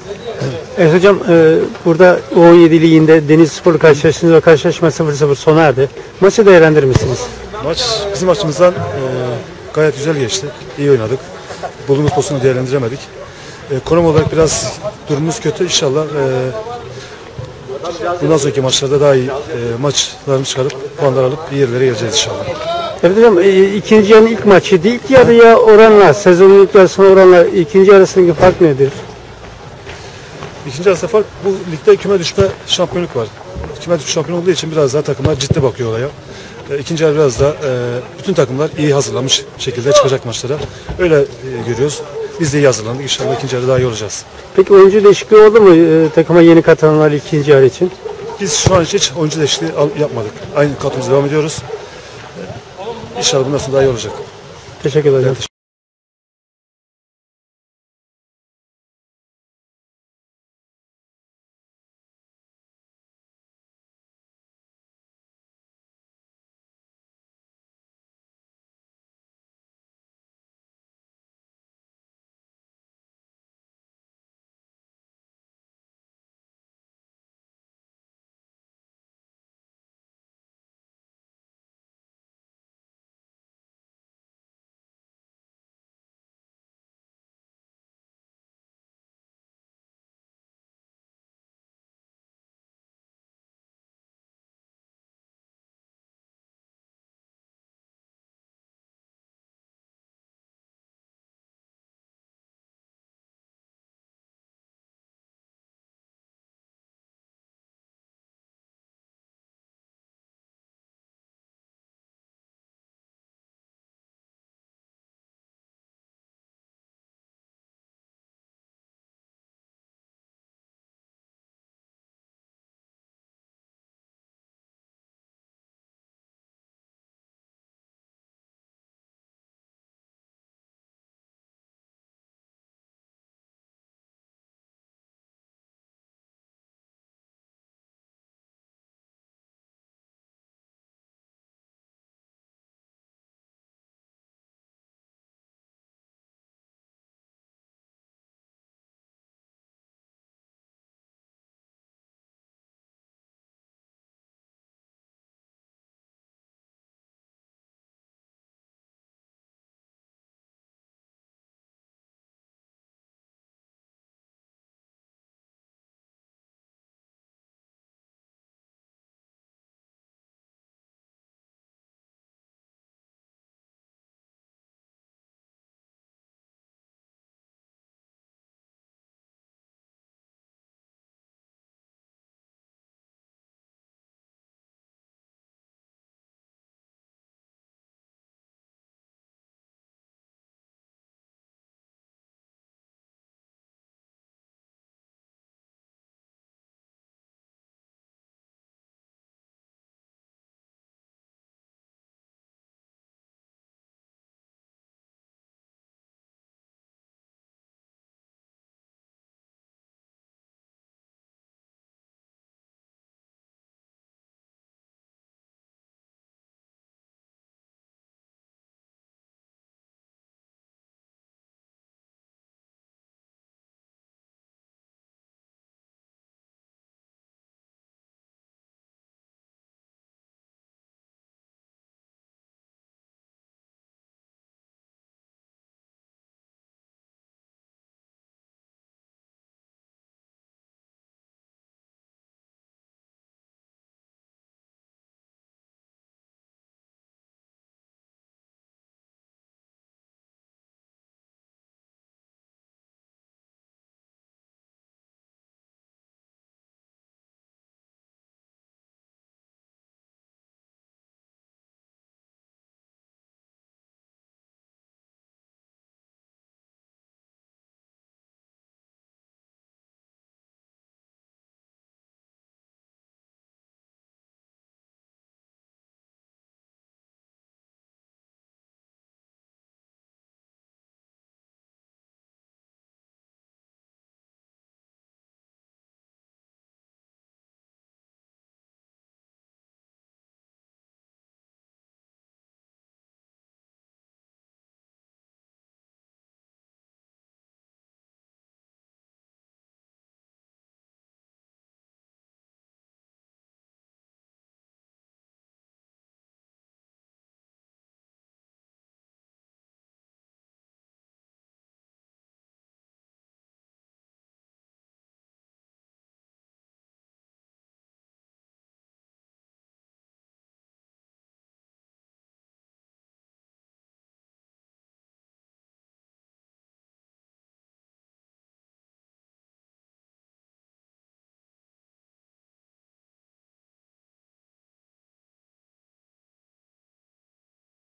Evet hocam, burada U17 Ligi'nde Denizlispor'la karşılaştınız ve karşılaşma 0-0 sona erdi. Maçı değerlendirir misiniz? Maç bizim açımızdan gayet güzel geçti. İyi oynadık. Bulduğumuz pozisyonu değerlendiremedik. Konum olarak biraz durumumuz kötü. İnşallah bundan sonraki maçlarda daha iyi maçlarımı çıkarıp puanlar alıp iyi yerlere geleceğiz inşallah. Evet hocam, ikinci yarının ilk maçıydı. İlk yarıya oranla, sezonun ilk yarısına oranla ikinci yarısındaki fark nedir? İkinci arasında fark, bu ligde küme düşme şampiyonluk var. Küme düşme şampiyon olduğu için biraz daha takımlar ciddi bakıyor olaya. İkinci yarı biraz da bütün takımlar iyi hazırlanmış şekilde çıkacak maçlara. Öyle görüyoruz. Biz de iyi hazırlandık. İnşallah ikinci yarı daha iyi olacağız. Peki oyuncu değişikliği oldu mu takıma yeni katılanlar ikinci yarı için? Biz şu an hiç oyuncu değişikliği yapmadık. Aynı kadromuza devam ediyoruz. İnşallah bundan sonra daha iyi olacak. Teşekkür ederim.